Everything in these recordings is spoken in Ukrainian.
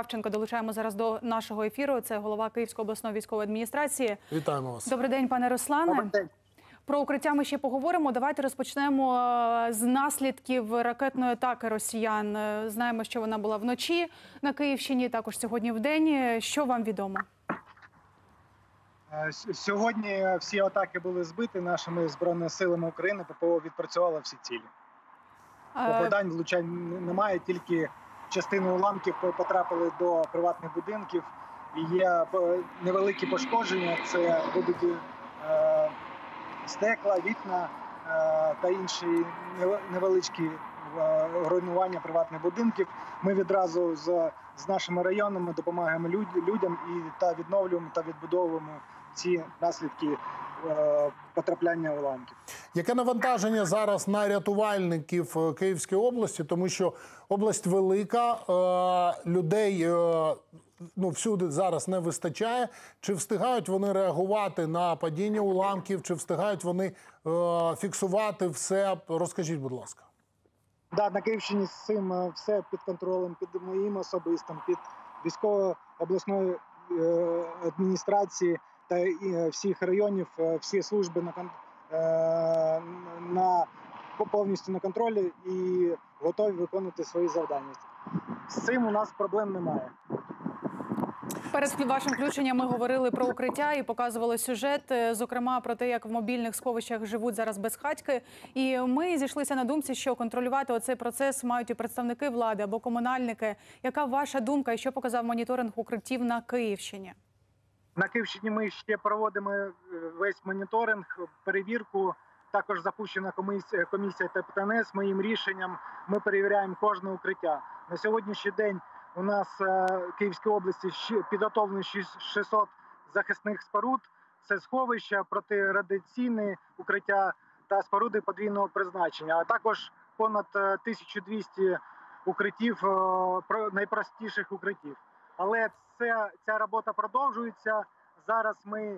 Кравченко долучаємо зараз до нашого ефіру. Це голова Київської обласної військової адміністрації. Вітаємо вас. Добрий день, пане Руслане. Добрий день. Про укриття ми ще поговоримо. Давайте розпочнемо з наслідків ракетної атаки росіян. Знаємо, що вона була вночі на Київщині, також сьогодні вдень. Що вам відомо? Сьогодні всі атаки були збиті нашими Збройними силами України. ППО відпрацювало всі цілі. Попадань, влучань немає, тільки частину уламків потрапили до приватних будинків. І є невеликі пошкодження, це вибиті стекла, вікна та інші невеличкі руйнування приватних будинків. Ми відразу з нашими районами допомагаємо людям та відновлюємо та відбудовуємо ці наслідки потрапляння уламків. Яке навантаження зараз на рятувальників Київської області? Тому що область велика, людей всюди зараз не вистачає. Чи встигають вони реагувати на падіння уламків, чи встигають вони фіксувати все? Розкажіть, будь ласка. Да, на Київщині з цим все під контролем, під моїм особистим, під військовою обласною адміністрації та всіх районів, всі служби повністю на контролі і готові виконувати свої завдання. З цим у нас проблем немає. Перед вашим включенням ми говорили про укриття і показували сюжет, зокрема про те, як в мобільних сховищах живуть зараз безхатьки. І ми зійшлися на думці, що контролювати оцей процес мають і представники влади або комунальники. Яка ваша думка і що показав моніторинг укриттів на Київщині? На Київщині ми ще проводимо весь моніторинг, перевірку. Також запущена комісія ТПНС. Моїм рішенням ми перевіряємо кожне укриття. На сьогоднішній день у нас в Київській області підготовлено 600 захисних споруд. Це сховища, протирадіаційні укриття та споруди подвійного призначення. А також понад 1200 укриттів, найпростіших укриттів. Але ця робота продовжується. Зараз ми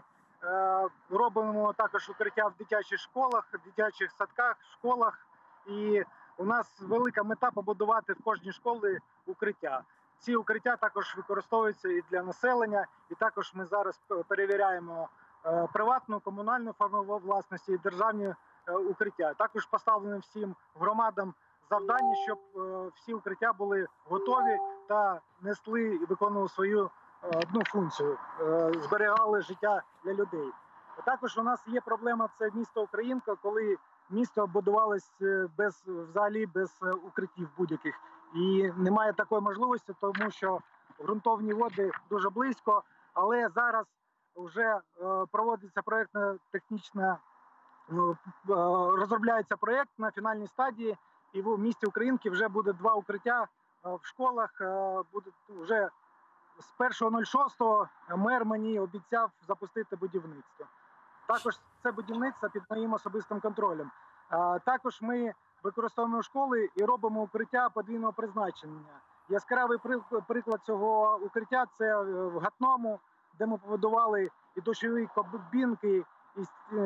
робимо також укриття в дитячих школах, в дитячих садках, школах. І у нас велика мета побудувати в кожній школі укриття. Ці укриття також використовуються і для населення. І також ми зараз перевіряємо приватну, комунальну форму власності і державні укриття. Також поставлено всім громадам завдання, щоб всі укриття були готові та несли і виконували свою функцію, зберігали життя для людей. Також у нас є проблема, це місто Українка, коли місто будувалось взагалі без укриттів будь-яких. І немає такої можливості, тому що ґрунтовні води дуже близько, але зараз вже проводиться проєктно-технічна, розробляється проєкт на фінальній стадії, і в місті Українки вже буде 2 укриття в школах, буде вже з 1.06 мер мені обіцяв запустити будівництво. Також це будівництво під моїм особистим контролем. Також ми використовуємо школи і робимо укриття подвійного призначення. Яскравий приклад цього укриття – це в Гатному, де ми побудували і душові кабінки, і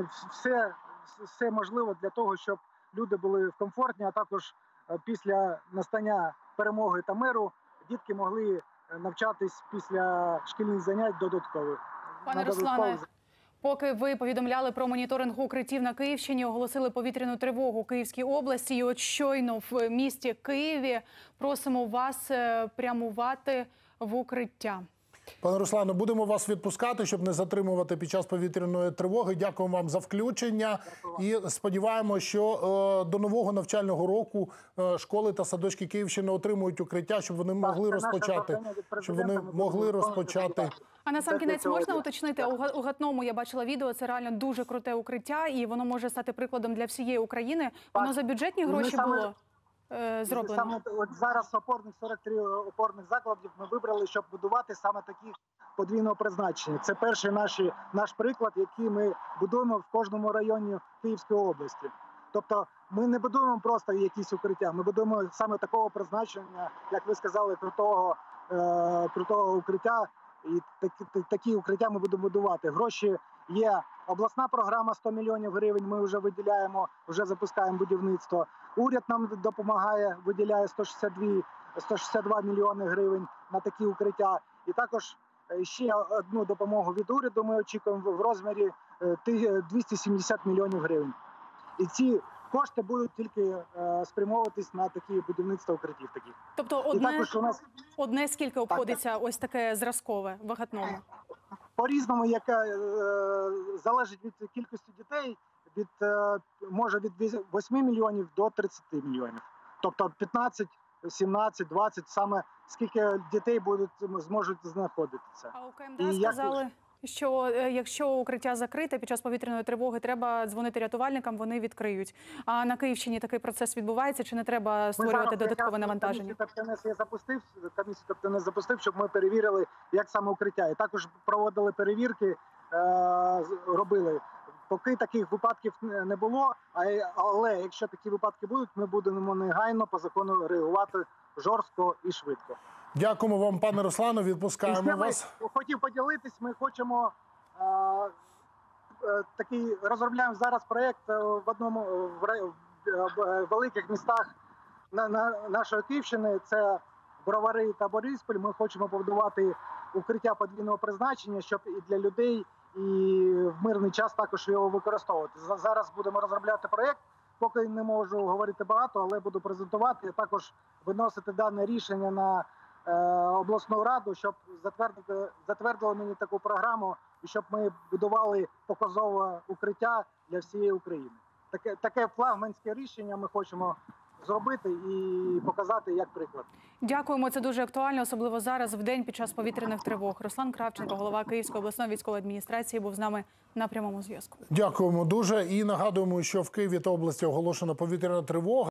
все можливе для того, щоб люди були комфортні, а також після настання перемоги та миру дітки могли навчатись після шкільних занять додаткових. Пане Руслане, поки ви повідомляли про моніторинг укриттів на Київщині, оголосили повітряну тривогу у Київській області. І от щойно в місті Києві просимо вас прямувати в укриття. Пане Руслане, будемо вас відпускати, щоб не затримувати під час повітряної тривоги. Дякуємо вам за включення. І сподіваємося, що до нового навчального року школи та садочки Київщини отримують укриття, щоб вони могли розпочати. А на сам кінець можна уточнити, у Гатному я бачила відео, це реально дуже круте укриття, і воно може стати прикладом для всієї України. Воно за бюджетні гроші було зроблено? Саме от зараз 43 опорних закладів ми вибрали, щоб будувати саме такі подвійного призначення. Це перший наш приклад, який ми будуємо в кожному районі Київської області. Тобто ми не будуємо просто якісь укриття, ми будуємо саме такого призначення, як ви сказали, крутого укриття. І такі укриття ми будемо будувати. Гроші є. Обласна програма 100 мільйонів гривень, ми вже виділяємо, вже запускаємо будівництво. Уряд нам допомагає, виділяє 162 мільйони гривень. на такі укриття. І також ще одну допомогу від уряду ми очікуємо в розмірі 270 мільйонів гривень. І ці кошти будуть тільки спрямовуватись на такі будівництва укриттів таких. Тобто І також у нас одне скільки обходиться ось таке зразкове, вагатному? по-різному, яка залежить від кількості дітей, може від 8 мільйонів до 30 мільйонів. Тобто 15, 17, 20, саме скільки дітей зможуть знаходитися. А у КМДА сказали, що якщо укриття закрите під час повітряної тривоги, треба дзвонити рятувальникам, вони відкриють. А на Київщині такий процес відбувається, чи не треба створювати додаткове навантаження? Комісію ТОПТНС запустив, щоб ми перевірили, як саме укриття. І також проводили перевірки, робили. Поки таких випадків не було, але якщо такі випадки будуть, ми будемо негайно по закону реагувати жорстко і швидко. Дякуємо вам, пане Руслану, відпускаємо вас. Хотів поділитись, ми хочемо розробляємо зараз проєкт в одному в великих містах нашої Київщини, це Бровари та Бориспіль. Ми хочемо побудувати укриття подвійного призначення, щоб і для людей, і в мирний час також його використовувати. Зараз будемо розробляти проєкт, поки не можу говорити багато, але буду презентувати, а також виносити дане рішення на обласну раду, щоб затвердили мені таку програму, і щоб ми будували показове укриття для всієї України. Таке флагманське рішення ми хочемо зробити і показати як приклад. Дякуємо, це дуже актуально, особливо зараз, в день під час повітряних тривог. Руслан Кравченко, голова Київської обласної військової адміністрації, був з нами на прямому зв'язку. Дякуємо дуже і нагадуємо, що в Києві та області оголошена повітряна тривога.